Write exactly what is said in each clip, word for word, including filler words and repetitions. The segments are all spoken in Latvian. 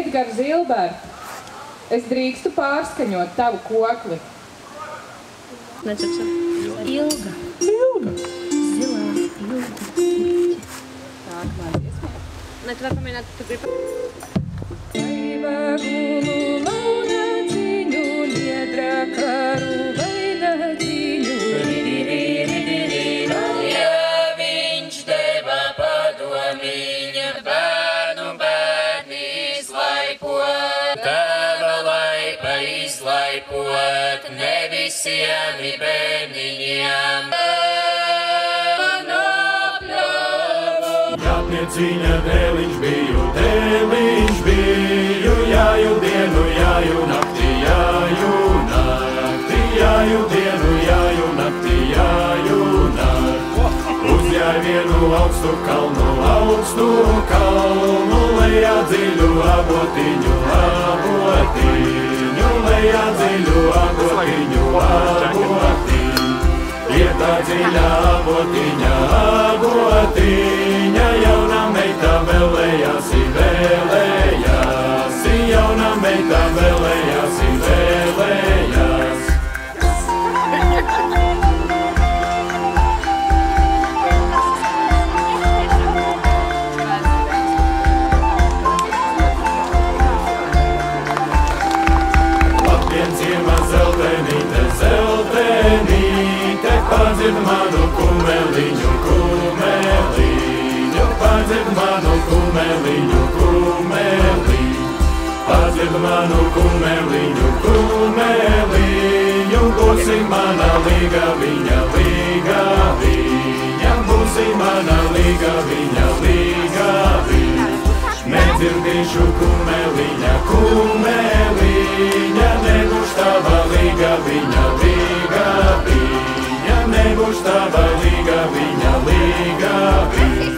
Edgars Zilberts, es drīkstu pārskaņot tavu kokli. Nečakšā. Ilga. Ilga. Zilā, ilga. Tā, klādies. Nē, tu var pamēģināt, tu gribi. Laiva gulu launaciņu, liedra karu vainaciņu. Ja viņš deva padomiņa, bērnu bērni izlaipot, tava laipa izlaipot, ne visiem bērniņiem. Jāpnieciņa dēliņš biju, dēliņš biju, jāju dienu, jāju nakti, jāju nakti, jāju dienu, jāju nakti, jāju nakti. Uzjāj vienu augstu kalnu, augstu kalnu, lejā dziļu abotiņu, abotiņu, lejā dziļu abotiņu, abotiņu. Ietā dziļā abotiņa, abotiņa, jauna meita vēlējāsi, vēlējāsi, jauna meita vēlējāsi, vēlējās. Labdien ciemā zeltenīte, zeltenīte, padzird manu kumeliņu, kumeliņu, padzird manu kumeliņu, kumeliņu, padzird manu kumeliņu, kumeliņu, būsi mana līga viņa, līga viņa, būsi mana līga viņa, līga viņa. Nedzirdīšu kumeliņa, kumeliņa, nebūs tava līga viņa, līga viņa, nebūs tava līga viņa, līga viņa.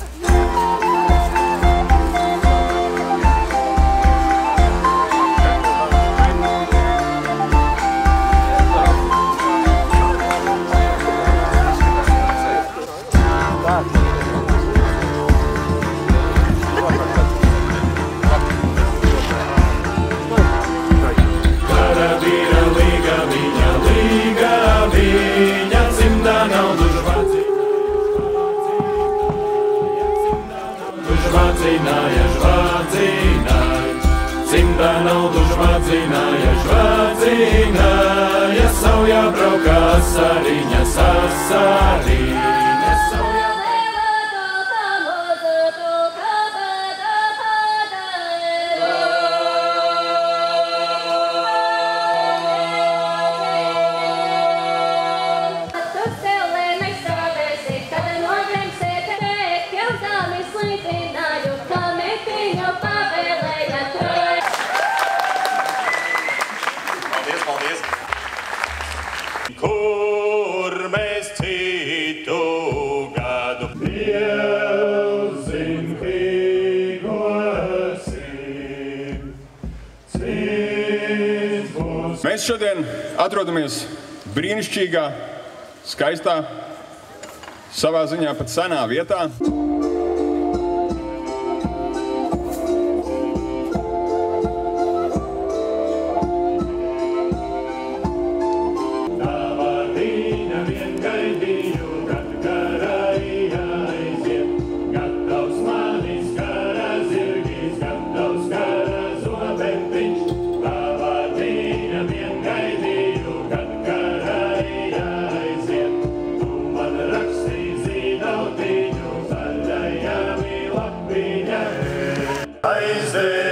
Žvadzināja, žvadzināja, cimdā naudu žvadzināja, žvadzināja, saujā braukā asariņa, sasariņa, saujā. Kur mēs citu gadu pielzim hīgosim, cits būs. Mēs šodien atrodamies brīnišķīgā, skaistā, savā ziņā pat senā vietā. Aiziet!